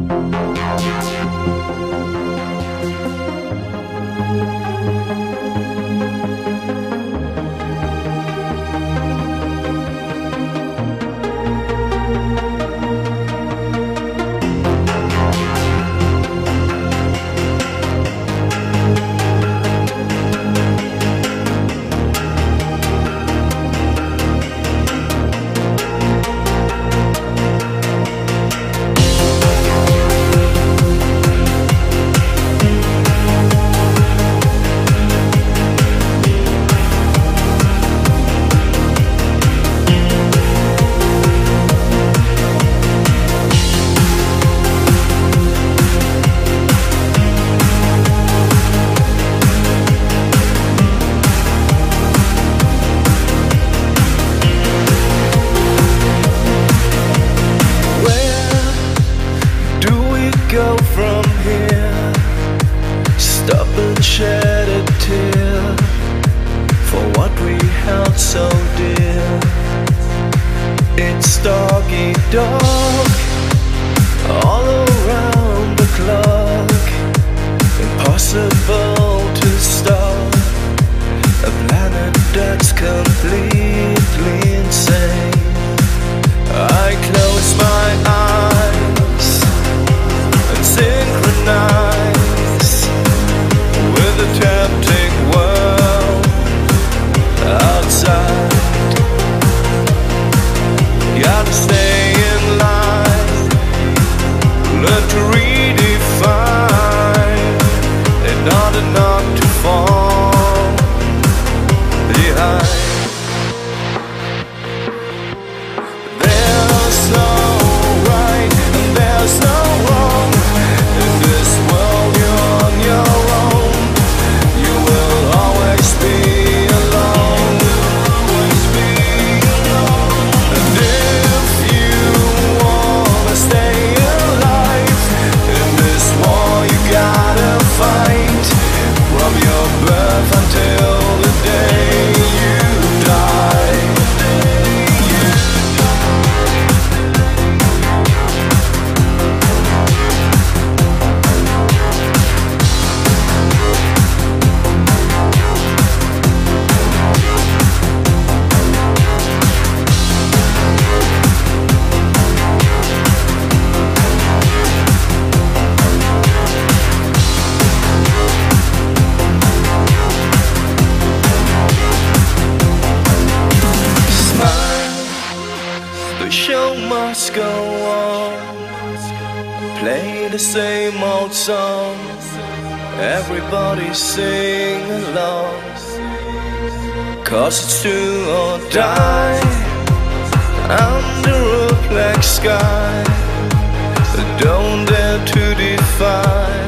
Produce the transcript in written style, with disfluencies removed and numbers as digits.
Go from here, stop and shed a tear for what we held so dear. It's doggy dog all around the clock, impossible to stop a planet that's completely insane. I close my eyes and synchronize with the tempting world outside. Gotta stay in line, learn to redefine, in order not to fall behind. There's no right and there's no wrong. In this world you're on your own. You will always be alone. And if you wanna stay alive in this war, you gotta fight from your birth until the day you die. The show must go on. Play the same old song. Everybody sing along. 'Cause it's do or die under a black sky. Don't dare to defy